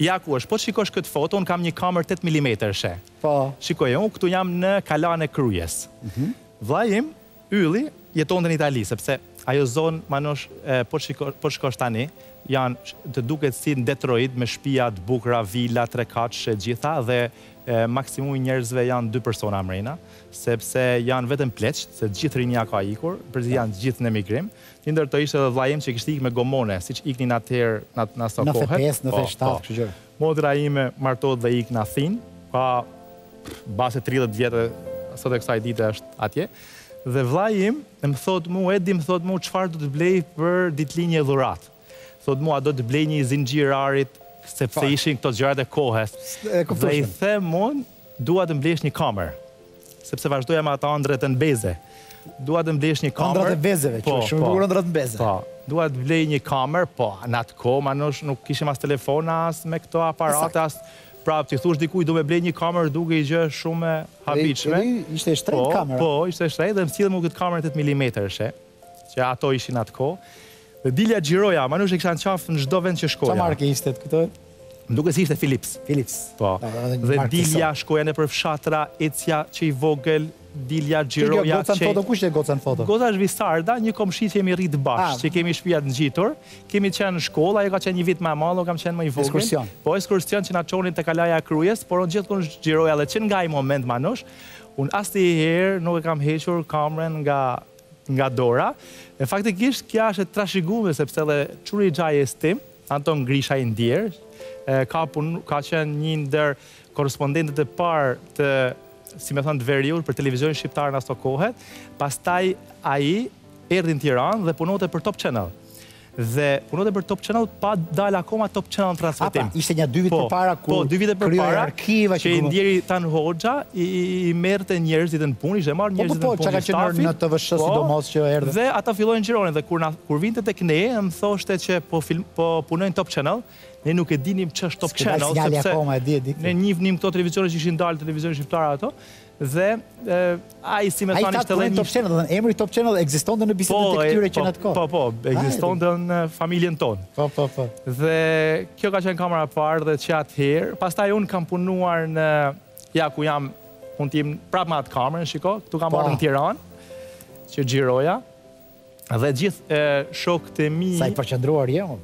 Ja ku është, po shikosh këtë foto, unë kam një kamerë 8 mm she. Po. Shikoj, unë këtu jam në Kalan e Kryes. Vllai im, Ylli, jeton në Itali, sepse ajo zonë, manosh, po shikosh tani, janë të duket si në Detroit, me shtëpia të bukura, vila, 3 katëshe gjitha, dhe maksimumi njerëzve janë 2 persona mrena, sepse janë vetëm pleqt, se gjithë rinja ka ikur, përzi janë gjithë në emigrim. Një ndër të ishte edhe vllai im që kishte ikë me gomone, siç iknin atëherë në ato kohët. 95, 97, kështu gjë. Modra ime martohet dhe ikë në Athinë, ka base 30 vjetë, sot e kësaj dite është atje. Dhe vllai im më thot mu, Edi më thot mu, çfarë do të blej për ditëlinje dhuratë. Thot mua, do të blej një zinxhir arit, sepse ishin këto gjërat e kohës. Dhe i them unë, dua të mblesh një kamerë, sepse vazhdoja me ata ëndrat në beze. Dua të mblesh një kamerë. Ëndrat e bezeve, që shumë bukur ëndrat në beze. Po, dua të blej një kamerë, po, në atë kohë, manosh nuk kishim as telefona, as me këto aparate, as prapë ti thush dikuj du me blej një kamerë duke i gjë shumë habitshme. Ishte shtrenjtë kamera. Po, ishte shtrenjtë dhe më cilë mu këtë kamerë 8 mm që ato ishin atë kohë. Dhe dilja xhiroja, manush e kisha në qafë në çdo vend që shkoja. Qa marke ishte të këtoj? Më duke si ishte Philips. Philips. Po. Dhe dilja, shkoja në për fshatra, ecja që i vogël, dilja, xhiroja. Goca në foto, kush e goca në foto? Goca është Visarda, një komshi që jemi rritë bashkë, që kemi shtëpiat në gjitur, kemi qenë në shkollë, ajo ka qenë një vit më e madh, kam qenë më i vogël. Ekskursion. Po, ekskursion që na çonin te Kalaja e Kryes, por unë gjithmonë xhiroja dhe që nga ai moment manush, unë asnjëherë nuk e kam hequr kamerën nga dora. E faktikisht kja është e trashëguar sepse edhe çuri i xhajes tim, Anton Grisha i Ndier, ka qenë një ndër korrespondentët e parë të, si me thënë, të veriut për televizionin shqiptar në ato kohët. Pastaj ai erdhi në Tiranë dhe punonte për Top Channel. Dhe punonte për Top Channel pa dalë akoma Top Channel në transmetim. Ishte një 2 vit përpara ku 2 vite përpara arkiva që i Ndieri Tan Hoxha i merrte njerëzit në punë, ishte marrë njerëzit në punë. Po, çka ka qenë në TVSH sidomos që erdhën. Dhe ata fillojnë xhironin dhe kur vinte tek ne, më thoshte që po punojnë Top Channel. Ne nuk e dinim ç'është Top Channel, sepse ne njihnim këto televizione që ishin dalë televizion shqiptar ato. Dhe ai si me thani ishte edhe Top Channel, dhe emri Top Channel ekzistonte në bisedën e këtyre që në atë kohë. Po, ekzistonte në familjen tonë. Po. Dhe kjo ka qenë kamera parë dhe që atëherë, pastaj unë kam punuar në, ku jam, unë t'im prapë me atë kamerën, shiko, këtu kam marrë në Tiranë, që xhiroja, dhe gjithë shokët e mi... Sa i përqendruar je,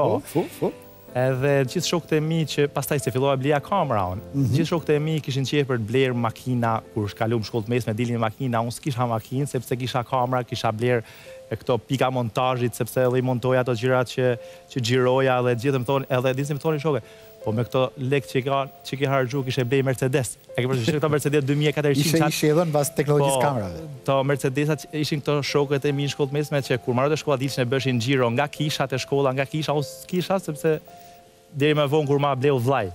po. Edhe gjithë shokët e mi që pastaj se fillova bleja kamera unë. Gjithë shokët e mi kishin qejf për të blerë makina, kur shkalum shkollë të mesme dilin makina, unë s'kisha makinë sepse kisha kamera, kisha blerë këto pika montazhit sepse edhe i montoja ato gjërat që xhiroja dhe gjithë më thonë, edhe disi më thonin shokë, po me këto lekë që ke harxhu kishe blej Mercedes. E ke përshtypur këto Mercedes 2400 Ishe edhe në bazë teknologjisë kamerave. To Mercedesat ishin këto shokët e mi në shkollë të mesme që kur marrë të shkolla dilshin e bëshin xhiro nga kishat e shkolla, nga kisha ose kisha sepse deri më vonë kur ma bleu vllai.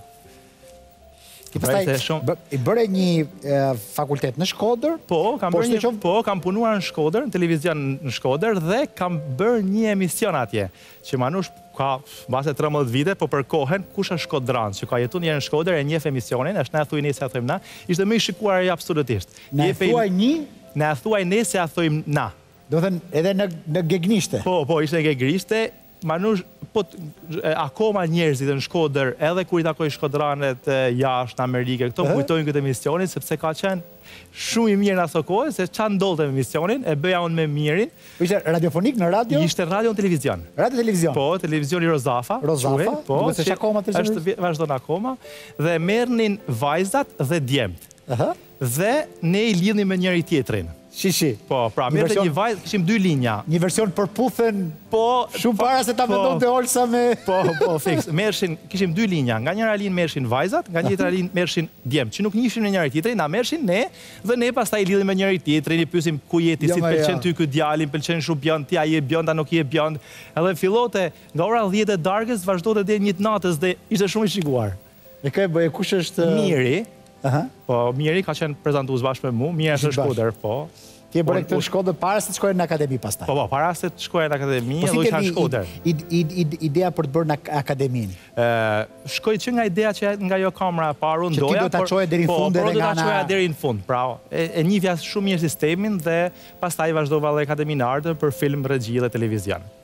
I bëre një fakultet në Shkodër? Po, kam punuar në Shkodër, në televizion në Shkodër dhe kam bërë një emision atje, që manush ka base 13 vite, po për kohën kush është shkodran, që ka jetu njerë në Shkodër e njef emisionin, është ne e thuj ne se a thujmë na, ishte më i shikuar e absolutisht. Ne e thuaj një? Ne e thuaj ne se a thujmë na. Do të thënë edhe në gegnishte? Po, ishte në gegnishte. Manush, akoma njerëzit në Shkodër, edhe kur i takoj shkodranet jashtë në Amerike, këto kujtojnë këtë emisionin, sepse ka qenë shumë i mirë në aso kohë, se qa ndodhte me emisionin, e bëja unë me mirin. Ishte radiofonik në radio? Ishte radio në televizion. Radio-televizion? Po, televizioni Rozafa. Rozafa? Po, që akoma të është vazhdon akoma, dhe merrnin vajzat dhe djemt. Dhe ne i lidhnim me njëri tjetrin. Shishi. Po, pra, merrte një vajzë, kishim 2 linja. Një version përputhen shumë para se ta vendon të Olsa me... Po, fix. Kishim 2 linja. Nga njëra linjë mershin vajzat, nga njëra linjë mershin djemt, që nuk njihshin në njëri tjetrin, na mershin ne, dhe ne pastaj lidhim me njëri tjetrin, i pyesim ku jeti, si pëlqen ty ky djalin, pëlqen shumë bjond, ti a je bjond, a nuk je bjond. Edhe fillote nga ora 10 e darkës, vazhdote deri 1 natës dhe ishte shumë i shikuar. E kush është... Miri. Po, Miri ka qenë prezantues bashkë me mu, Miri është në Shkodër, po. Ti e bëre këtë në Shkodër para se të shkojnë në akademi pastaj? Po, para se të shkojnë në akademi, edhe isha në Shkodër. Idea për të bërë në akademin? Shkoj që nga idea që nga jo kamera paru në doja, që ti do të qoje deri në fund edhe nga na... Po, do të qoja deri në fund, pra, e njihja shumë mirë sistemin dhe pastaj vazhdova dhe Akademinë e Artëve për film, regji dhe televizion.